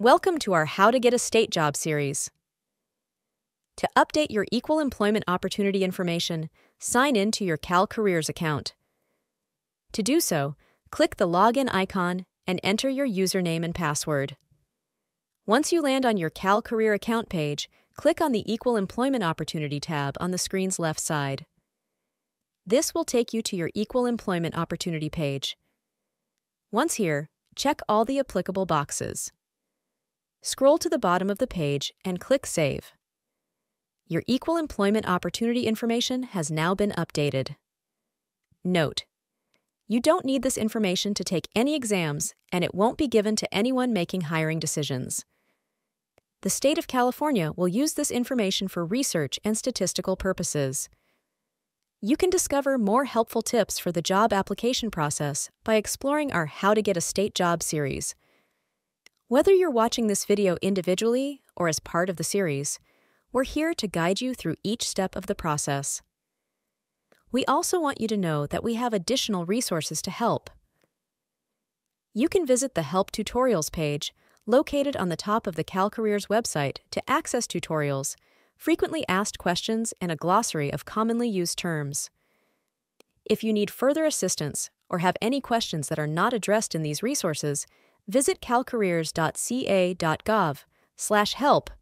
Welcome to our How to Get a State Job series. To update your equal employment opportunity information, sign in to your CalCareers account. To do so, click the login icon and enter your username and password. Once you land on your CalCareer account page, click on the Equal Employment Opportunity tab on the screen's left side. This will take you to your Equal Employment Opportunity page. Once here, check all the applicable boxes. Scroll to the bottom of the page and click Save. Your equal employment opportunity information has now been updated. Note: you don't need this information to take any exams, and it won't be given to anyone making hiring decisions. The state of California will use this information for research and statistical purposes. You can discover more helpful tips for the job application process by exploring our How to Get a State Job series. Whether you're watching this video individually or as part of the series, we're here to guide you through each step of the process. We also want you to know that we have additional resources to help. You can visit the Help Tutorials page located on the top of the CalCareers website to access tutorials, frequently asked questions, and a glossary of commonly used terms. If you need further assistance or have any questions that are not addressed in these resources, visit calcareers.ca.gov/help